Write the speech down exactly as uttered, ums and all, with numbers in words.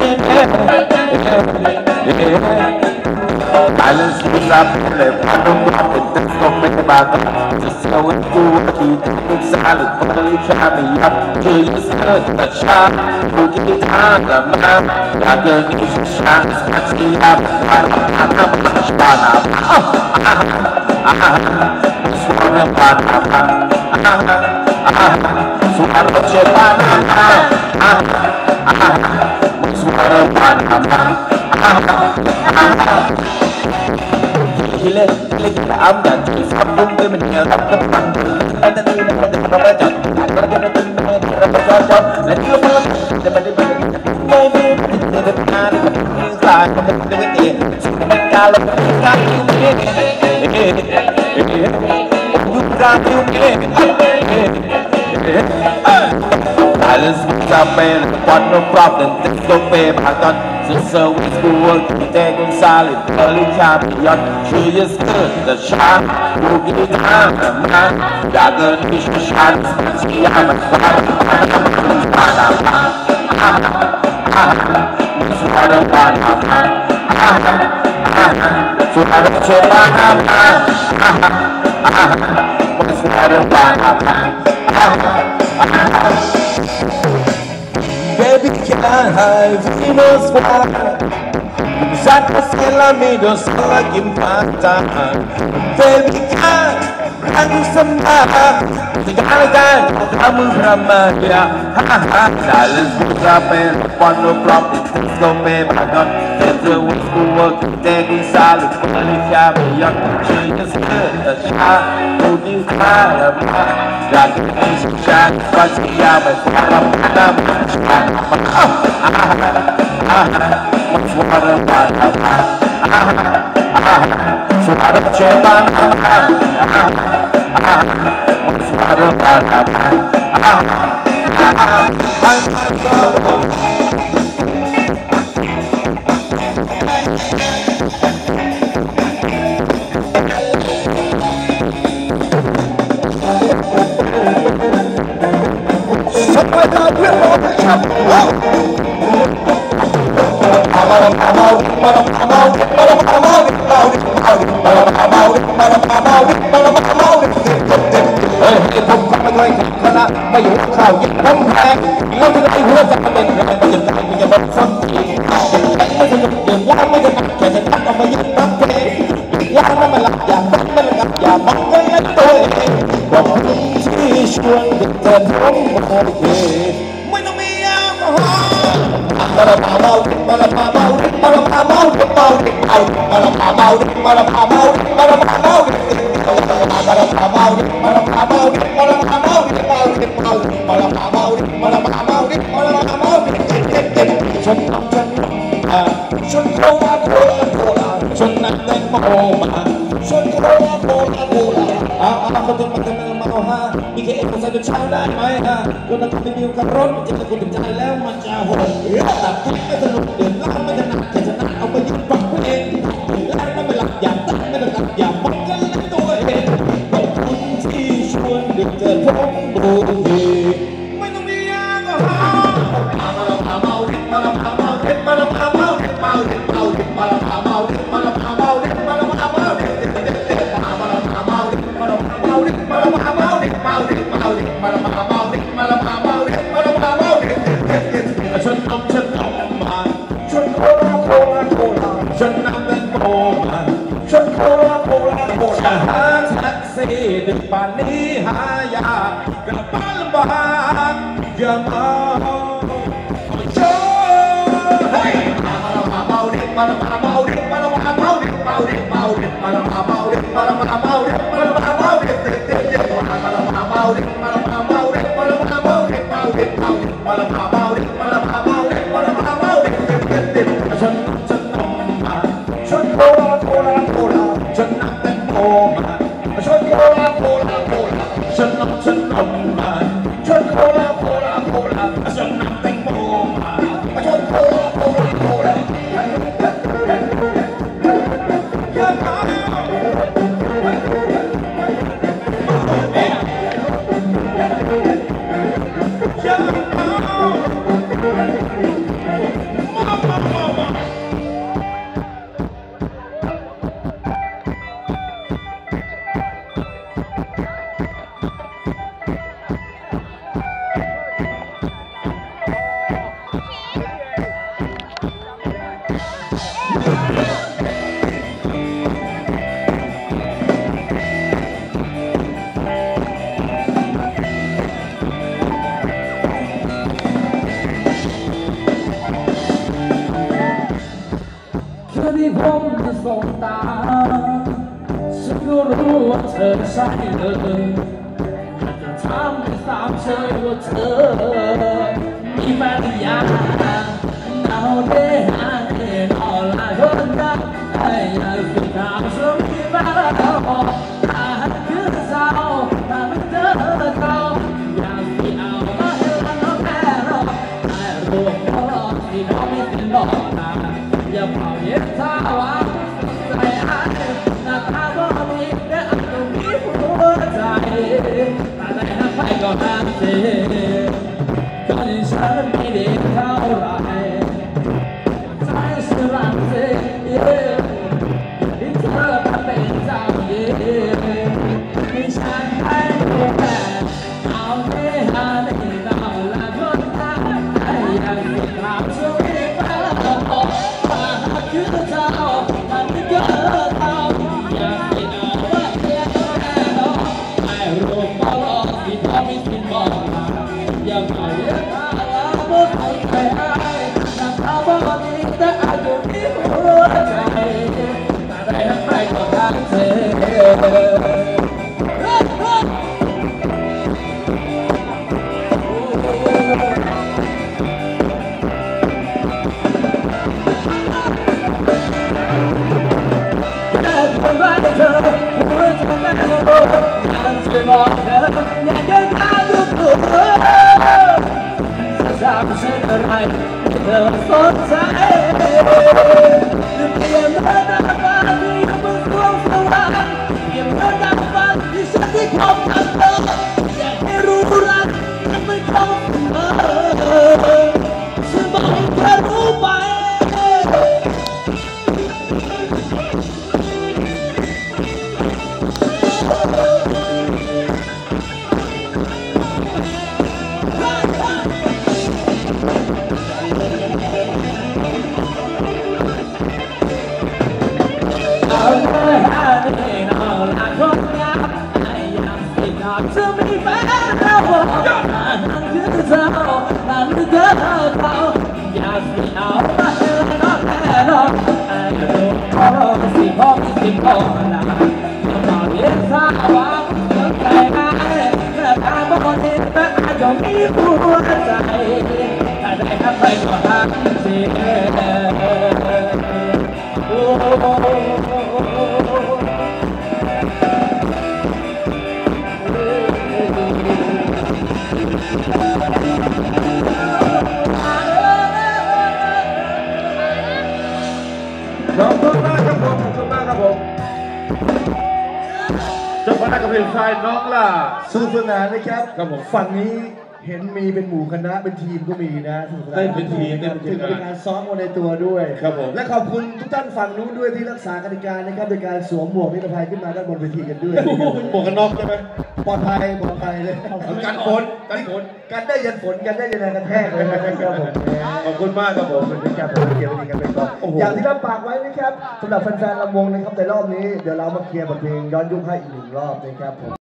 Balance is up, le pano guarda, te come bata. Just so it do what he did, solid, fully charming up to your skirt, the shot, who get it on the man. Like a niche shot, scratchy up, banana, banana, Suara banana, suara banana, suara banana. Gila, gila, gila, amda, cuy, sambung ke menyerap depan. Ada ni, ada ni, ada bacot. Ada ni, ada ni, ada bacot. Nanti lupa lupa, dapat dapat. Baby, ada depan, ada depan, ada depan. Sudah kalau kalau ini, bukan ini. Balance is up and what no problem, things don't pay my gun. So so it's good work, take on solid, early champion. She is good, the shot, who get it on the man. Dagger fish the shot, she am a fire. Suara banana, suara banana, suara banana. Baby, can I have Venus water? Zaka sela me do sala gimpata. Baby, can aku sembah. Segala kan kamu ramah ha ha. Balance is up and one no problem. Things don't pay my gun. There's a way to work. Taking solid, fully champion. She is good, the shot, who is high up. Like a piece of shot, but she am a fire. Suara banana, suara cebana, suara banana.ไม่อยู่ข่าวยิ่งพ้องแพงแล้วที่ไหนหัวใจเป็นแรงจะใจมันจะบอกซ้ำทีไม่สนุกอย่างว่าไม่จะนักแค่จะนักเอามายึดนักเพลงว่านั้นมันหลับอย่างนั้นมันหลับอย่างมันก็เล่นตัวเองบอกคุณที่ชวนเด็กเกินร้องมาเองไม่ต้องมีแอลกอฮอล์มาละพาเมามาละพาเมามาละพาเมาเมาเมามาละพาเมามาละพาเมามาละพาเมามาละพาเมามาละพาเมามาละพาเมามาละพาเมามาละพาเมามาละพาเมามาละพาเมาฉันทำฉันอ่าฉันโคราโคราโคราฉันนั่งแตงโมมาฉันโคราโคราโคราอ่าอ่ามาถึงมาถึงมาเอาฮะมีแค่เอกสารจะใช้ได้ไหมฮะคนนั้นคนที่มีการรถจะจะคนถึงใจแล้วมันจะโหดตัดทิ้งไม่สนุกเดือดร้อนไม่ถนัดแค่ชนะเอาไปยึดฟังเองแล้วนั่นไม่หลับอย่าตั้งไม่หลับอย่ามักกันเล่นตัวเองขอบคุณที่ชวนเด็กเกิดผมดูดีไม่ต้องมีแอลกอฮอล์มาละพาเมามาละพาเมามาละพาเมาเมาเมามาละพาเมามาละพาเมามาละพาเมามาละพาเมามาละพาเมามาละพาเมามาละพาเมามาละพาเมามาละพาเมามาละพาเมาฉันทำฉันทำมาฉันโคราโคราโคราฉันนั่งแตงโมมาฉันโคราโคราโคราหาแท็กซี่ดึกป่านนี้หายากกลับบ้านลำบากอย่ามาโชว์เฮ้ยมาละพาเมาดิมาละพาเมาดิมาละพาเมาดิเมาดิเมาดิมาละพาเมาดิมาละพาเมาดิมาละพาเมาดิเด็กเด็กมาละพาเมาดิมาละพาเมาดิมาละพาเมาดิเมาดิเมาดิมาละพาเมาดิมาละพาเมาดิมาละพาเมาดิเด็กเด็กฉันฉันต้องมาฉันโคราโคราโคราฉันนั่งแตงโมมาฉันโคราโคราโคราฉันนั่งฉันต้องมาฉันโคราโคราโคราฉันนั่งแตงโมมาฉันโคราโคราโคราที่ผมจะส่งตาฉันก็รู้ว่าเธอใช่เลยอยากจะถามให้สามเชยว่าเธอมีแฟนหรือยัง Nowadays all I got is the times of me back home. I could sound I'm a girl. Yeah, see how my head on the battle. I don't know if I'm in the Lord. Yeah, probably it's how I say I not how I believe that I'm the people who die. But I have to go and say, God is trying to be the power. สนุกสนานนะครับฝั่งนี้เห็นมีเป็นหมู่คณะเป็นทีมก็มีนะเต้นเป็นทีมเต้นเป็นทีมเป็นการซ้อมกันในตัวด้วยครับผมและขอบคุณทุกท่านฝั่งนู้นด้วยที่รักษากติกานะครับโดยการสวมหมวกนิรภัยขึ้นมาด้านบนเวทีกันด้วยหมวกกันน็อกใช่ไหมปลอดภัยปลอดภัยเลยกันฝนกันฝนกันได้ยันฝนกันได้ยันแรงกระแทกเลยครับผมขอบคุณมากครับผมเป็นการผมเกี่ยวกับกันเป็นก่อนอย่างที่รับปากไว้นะครับสำหรับแฟนๆลำวงนะครับในรอบนี้เดี๋ยวเรามาเคลียร์บทเพลงย้อนยุคให้อีกหนึ่งรอบนะครับผม